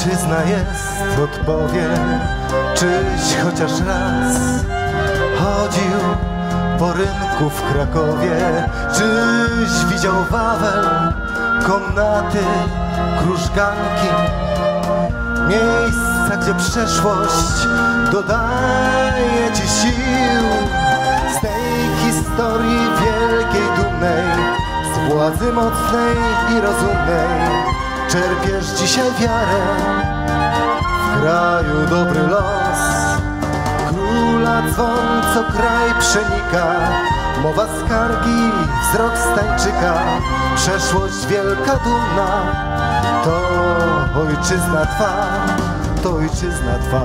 ojczyzna jest, odpowie, czyś chociaż raz chodził po rynku w Krakowie, czyś widział Wawel, komnaty, krużganki, miejsca, gdzie przeszłość dodaje ci sił. Z tej historii wielkiej, dumnej, z władzy mocnej i rozumnej czerpiesz dzisiaj wiarę, w kraju dobry los. Króla dzwon, co kraj przenika, mowa skargi, wzrok Stańczyka. Przeszłość wielka, dumna, to ojczyzna twa, to ojczyzna twa.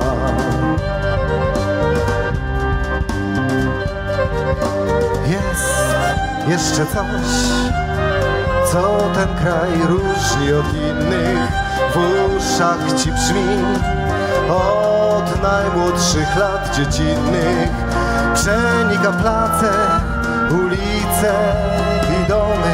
Jest jeszcze coś, co ten kraj różni od innych, w uszach ci brzmi od najmłodszych lat dziecinnych. Przenika place, ulice i domy,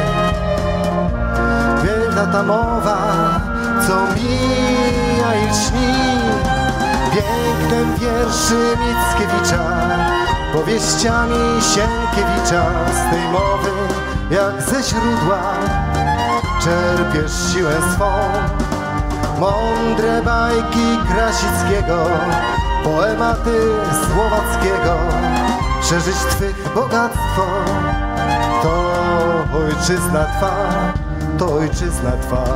wielka ta mowa, co mija i lśni pięknem wierszy Mickiewicza, powieściami Sienkiewicza. Z tej mowy jak ze źródła czerpiesz siłę swą. Mądre bajki Krasickiego, poematy Słowackiego, przeżyć twych bogactwo, to ojczyzna twa, to ojczyzna twa.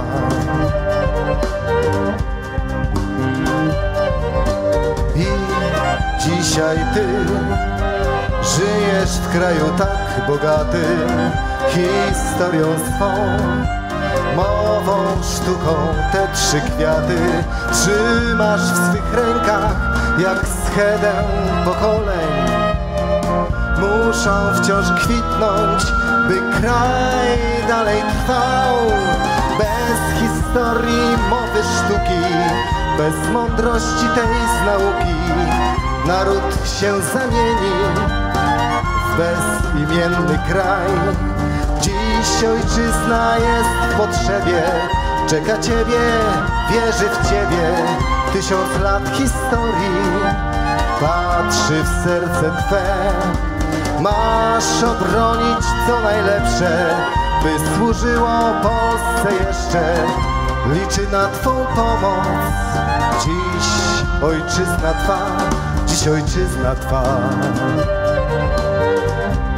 I dzisiaj ty żyjesz w kraju tak bogatym historią swą, mową, sztuką, te trzy kwiaty trzymasz w swych rękach jak schedę pokoleń. Muszą wciąż kwitnąć, by kraj dalej trwał. Bez historii, mowy, sztuki, bez mądrości tej z nauki naród się zamieni w bezimienny kraj. Dziś ojczyzna jest w potrzebie, czeka ciebie, wierzy w ciebie. 1000 lat historii patrzy w serce twe. Masz obronić co najlepsze, by służyło Polsce jeszcze. Liczy na twą pomoc dziś ojczyzna twa, dziś ojczyzna twa.